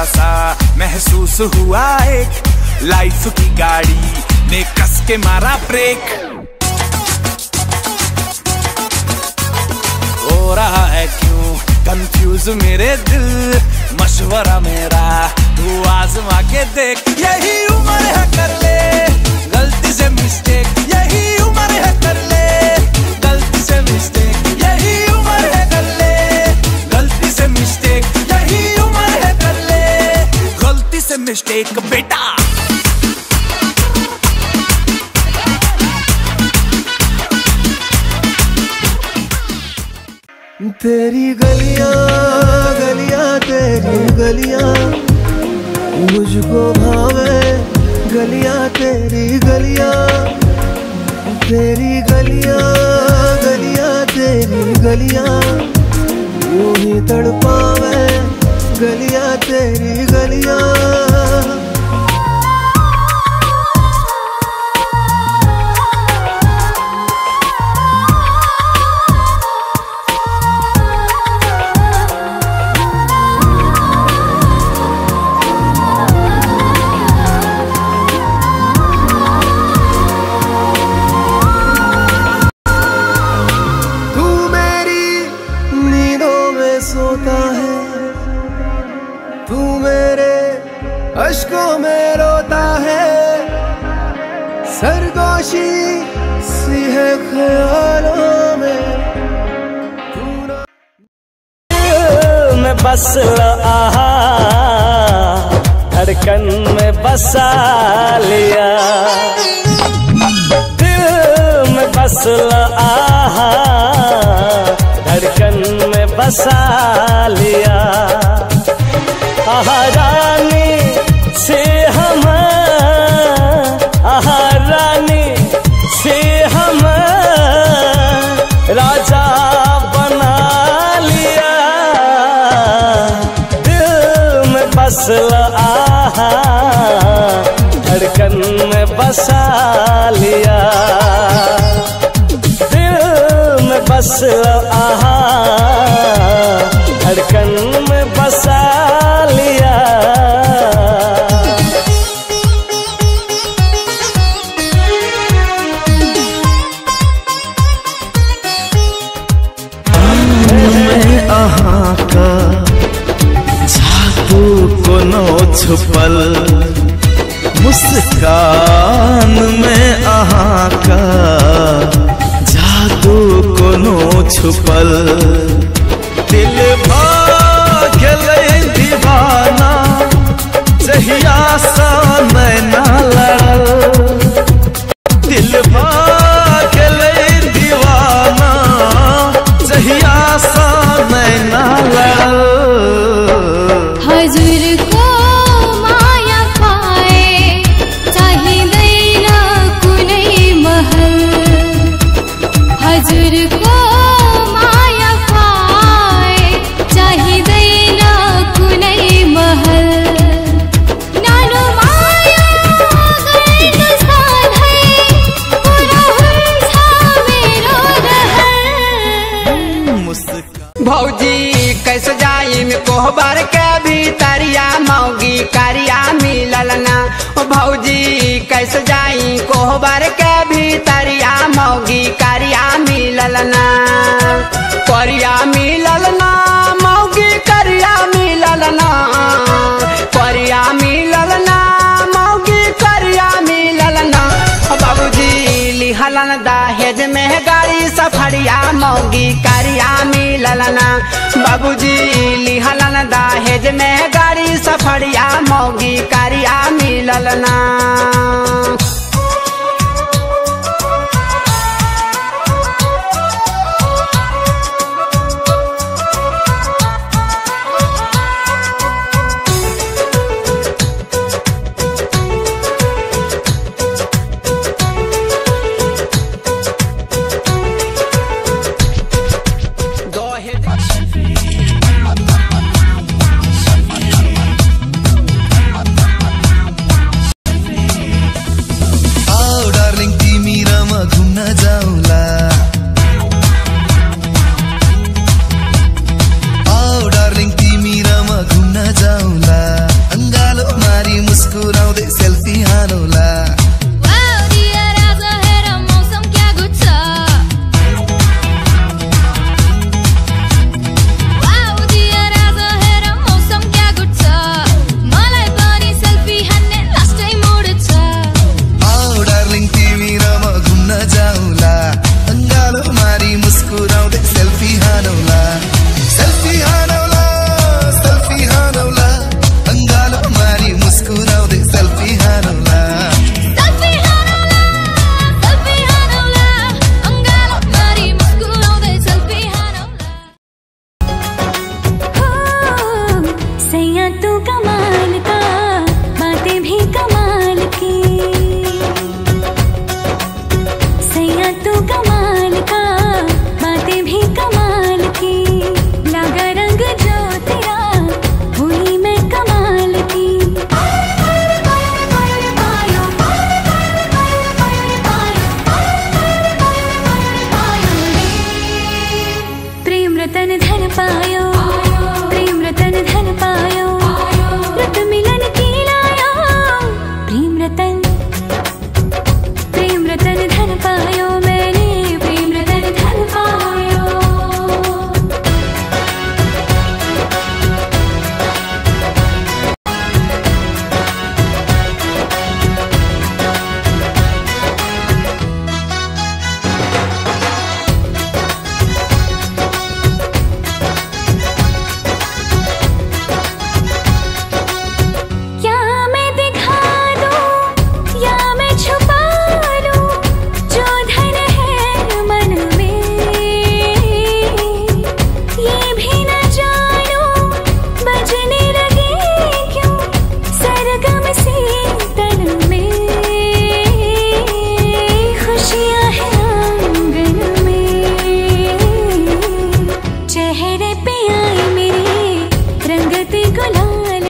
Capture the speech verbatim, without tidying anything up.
जरा सा महसूस हुआ एक लाइफ की गाड़ी ने कस के मारा ब्रेक। हो रहा है क्यों कंफ्यूज मेरे दिल, मशवरा मेरा तू आजमा के देख। यही उम्र है कर ले गलती से मिस्टेक, यही उम्र है कर ले गलती से मिस्टेक, यही उम्र है कर ले गलती से मिस्टेक, यही उम्र है कर ले गलती से मिस्टेक बेटा। तेरी गलियां गलियां तेरी गलियां मुझको भावे, गलियां तेरी गलियां तेरी गलियां गलियां तेरी गलियां यूं ही तड़पावे, गलियां तेरी गलियां। अश्कों में रोता है, सरगोशी सी है ख्यालों में, दिल में बस आहा धड़कन में बसा लिया, दिल में बस आहा धड़कन में बसा लिया। आहा रानी से हम, आहा रानी से हम राजा बना लिया, दिल में बस आहा धड़कन में बसा लिया, दिल में बस आहा धड़कन में बसा लिया। आहा का जादू कोनो छुपल मुस्कान में, आहा का जादू कोनो छुपल, दिल भागल दीवाना जहिया सा नैना लड़ल, दिल भागल दीवाना जहिया सा नैना लड़ल। हजूर को माया पाए चाहे दैना कुनै महल, हजूर को माया पाए चाहे दैना कुनै महल, नानो माया गर्न साधै पूरा हुन्छ मेरो रहल। भौजी कैसे जाई में कोहबर के भीतरिया मौगी करिया मिलल ना, भौजी कैसे जाई कोहबर के भीतरिया मौगी करिया मिलल ना, करिया मिलल ना मौगी करिया मिलल ना, करिया मिलल ना मौगी करिया मिलल ना, बाबूजी लिहलन दहेज में गाड़ी सफरिया मौगी करिया मिलल ना, बाबूजी लिहलन दहेज में गाड़ी सफरिया मौगी करिया मिलल ना। तन धन पायो